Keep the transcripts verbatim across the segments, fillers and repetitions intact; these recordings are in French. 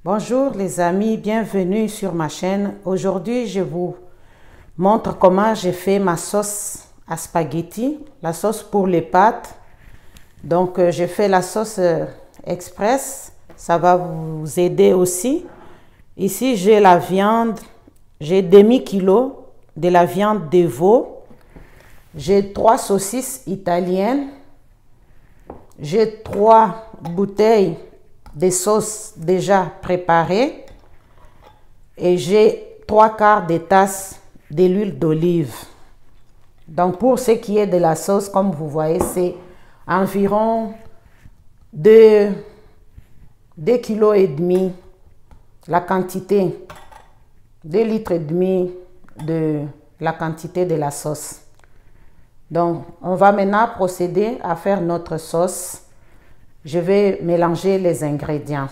Bonjour les amis, bienvenue sur ma chaîne. Aujourd'hui, je vous montre comment j'ai fait ma sauce à spaghetti, la sauce pour les pâtes. Donc, euh, j'ai fait la sauce euh, express, ça va vous aider aussi. Ici, j'ai la viande, j'ai demi-kilo de la viande de veau. J'ai trois saucisses italiennes. J'ai trois bouteilles de sauce déjà préparées. Et j'ai trois quarts de tasse de l'huile d'olive. Donc, pour ce qui est de la sauce, comme vous voyez, c'est environ deux kilos et demi la quantité, deux litres et demi de la quantité de la sauce. Donc, on va maintenant procéder à faire notre sauce. Je vais mélanger les ingrédients.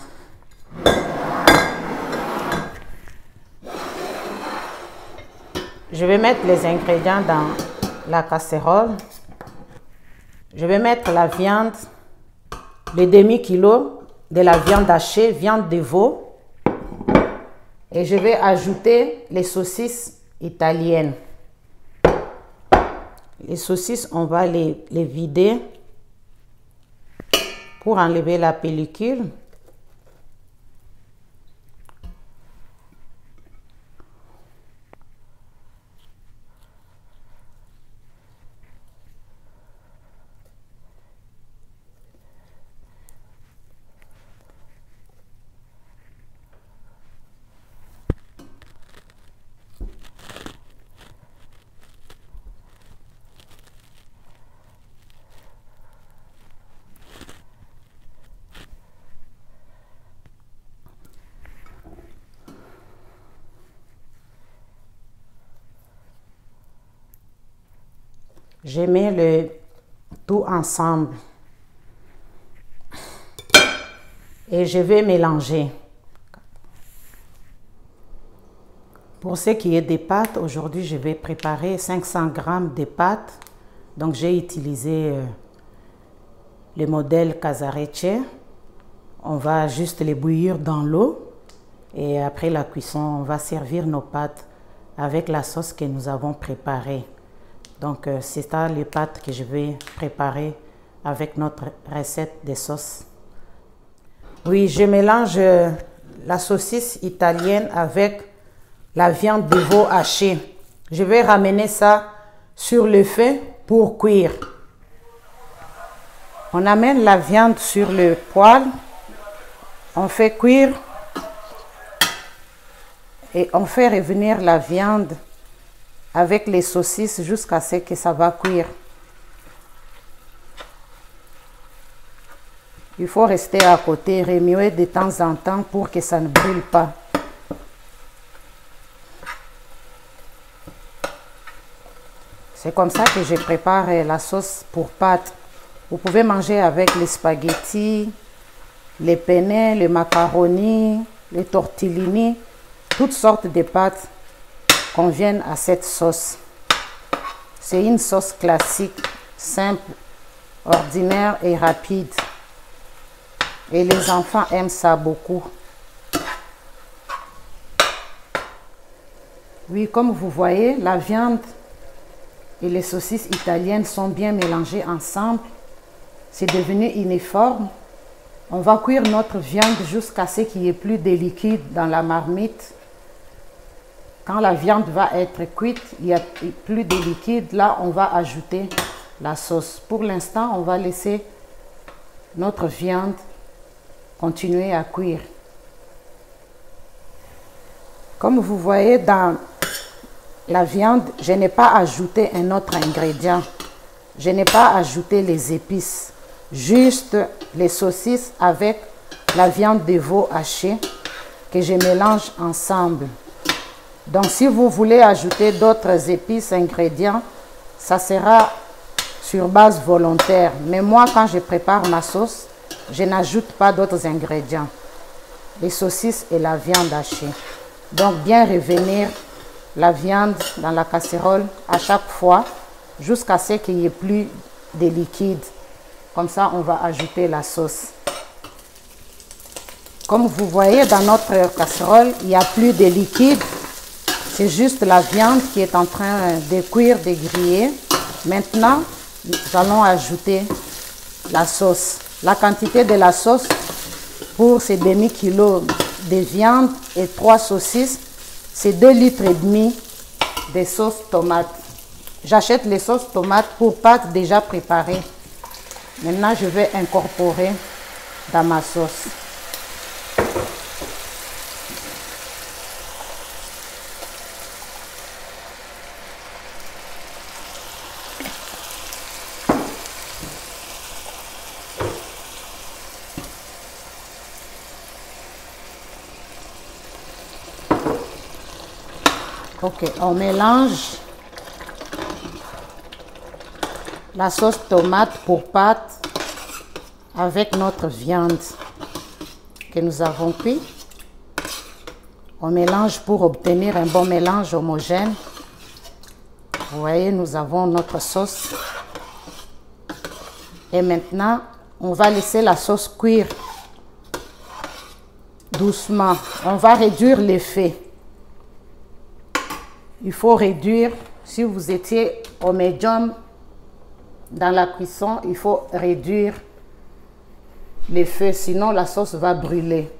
Je vais mettre les ingrédients dans la casserole. Je vais mettre la viande, le demi-kilo de la viande hachée, viande de veau. Et je vais ajouter les saucisses italiennes. Les saucisses, on va les, les vider pour enlever la pellicule. Je mets le tout ensemble et je vais mélanger. Pour ce qui est des pâtes, aujourd'hui je vais préparer cinq cents grammes de pâtes. Donc j'ai utilisé euh, le modèle Casarecce. On va juste les bouillir dans l'eau et après la cuisson, on va servir nos pâtes avec la sauce que nous avons préparée. Donc, euh, c'est ça les pâtes que je vais préparer avec notre recette de sauce. Oui, je mélange euh, la saucisse italienne avec la viande de veau hachée. Je vais ramener ça sur le feu pour cuire. On amène la viande sur le poêle. On fait cuire et on fait revenir la viande avec les saucisses jusqu'à ce que ça va cuire. Il faut rester à côté, remuer de temps en temps pour que ça ne brûle pas. C'est comme ça que je prépare la sauce pour pâtes. Vous pouvez manger avec les spaghettis, les penne, les macaronis, les tortellini, toutes sortes de pâtes conviennent à cette sauce. C'est une sauce classique, simple, ordinaire et rapide. Et les enfants aiment ça beaucoup. Oui, comme vous voyez, la viande et les saucisses italiennes sont bien mélangées ensemble. C'est devenu uniforme. On va cuire notre viande jusqu'à ce qu'il n'y ait plus de liquide dans la marmite. Quand la viande va être cuite, il n'y a plus de liquide. Là, on va ajouter la sauce. Pour l'instant, on va laisser notre viande continuer à cuire. Comme vous voyez, dans la viande, je n'ai pas ajouté un autre ingrédient. Je n'ai pas ajouté les épices. Juste les saucisses avec la viande de veau hachée que je mélange ensemble. Donc, si vous voulez ajouter d'autres épices, ingrédients, ça sera sur base volontaire. Mais moi, quand je prépare ma sauce, je n'ajoute pas d'autres ingrédients. Les saucisses et la viande hachée. Donc, bien revenir la viande dans la casserole à chaque fois jusqu'à ce qu'il n'y ait plus de liquide. Comme ça, on va ajouter la sauce. Comme vous voyez dans notre casserole, il n'y a plus de liquide. C'est juste la viande qui est en train de cuire, de griller. Maintenant, nous allons ajouter la sauce. La quantité de la sauce pour ces demi-kilos de viande et trois saucisses, c'est deux litres et demi de sauce tomate. J'achète les sauces tomates pour pâtes déjà préparées. Maintenant, je vais incorporer dans ma sauce. Ok, on mélange la sauce tomate pour pâtes avec notre viande que nous avons cuit. On mélange pour obtenir un bon mélange homogène. Vous voyez, nous avons notre sauce. Et maintenant, on va laisser la sauce cuire doucement. On va réduire l'effet. Il faut réduire, si vous étiez au médium dans la cuisson, il faut réduire les feux, sinon la sauce va brûler.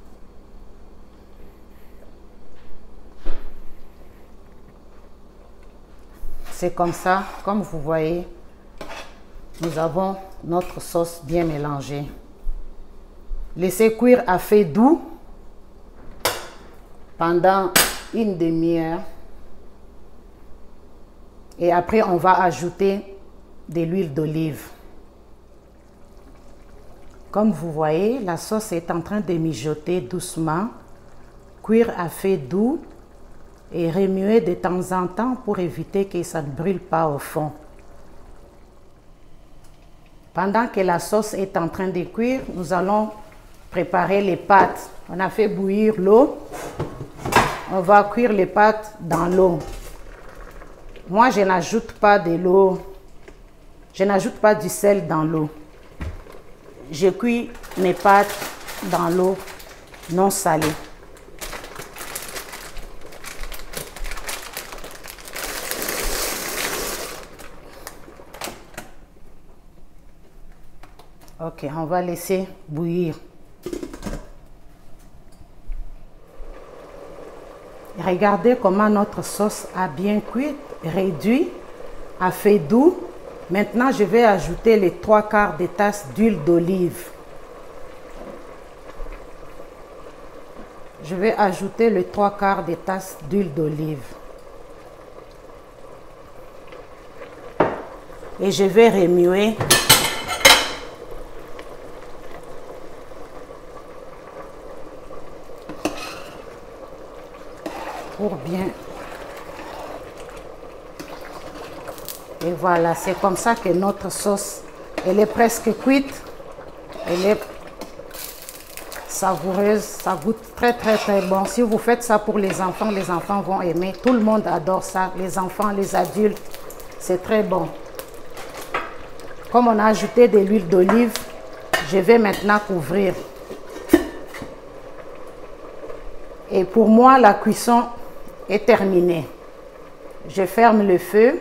C'est comme ça, comme vous voyez, nous avons notre sauce bien mélangée. Laissez cuire à feu doux pendant une demi-heure. Et après, on va ajouter de l'huile d'olive. Comme vous voyez, la sauce est en train de mijoter doucement. Cuire à feu doux et remuer de temps en temps pour éviter que ça ne brûle pas au fond. Pendant que la sauce est en train de cuire, nous allons préparer les pâtes. On a fait bouillir l'eau. On va cuire les pâtes dans l'eau. Moi, je n'ajoute pas de l'eau, je n'ajoute pas du sel dans l'eau. Je cuis mes pâtes dans l'eau non salée. Ok, on va laisser bouillir. Regardez comment notre sauce a bien cuit, réduit, à feu doux. Maintenant, je vais ajouter les trois quarts de tasse d'huile d'olive. Je vais ajouter les trois quarts de tasse d'huile d'olive. Et je vais remuer. Pour bien. Et voilà, c'est comme ça que notre sauce, elle est presque cuite. Elle est savoureuse, ça goûte très très très bon. Si vous faites ça pour les enfants, les enfants vont aimer. Tout le monde adore ça, les enfants, les adultes. C'est très bon. Comme on a ajouté de l'huile d'olive, je vais maintenant couvrir. Et pour moi, la cuisson est terminée. Je ferme le feu.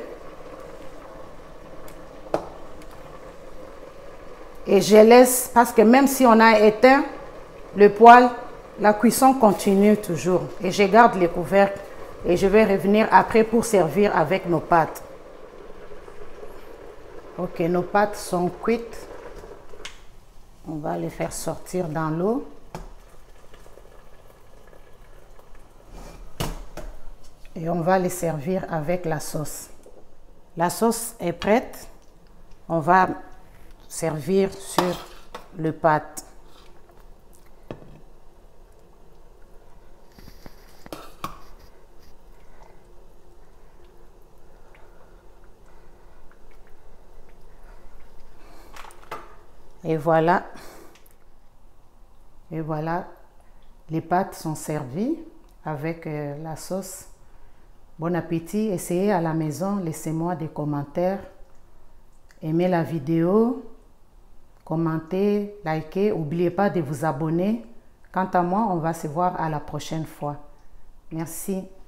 Et je laisse, parce que même si on a éteint le poêle, la cuisson continue toujours. Et je garde les couvercles et je vais revenir après pour servir avec nos pâtes. Ok, nos pâtes sont cuites. On va les faire sortir dans l'eau. Et on va les servir avec la sauce. La sauce est prête. On va servir sur le pâte. Et voilà. Et voilà. Les pâtes sont servies avec euh, la sauce. Bon appétit. Essayez à la maison. Laissez-moi des commentaires. Aimez la vidéo. Commentez, likez. N'oubliez pas de vous abonner. Quant à moi, on va se voir à la prochaine fois. Merci.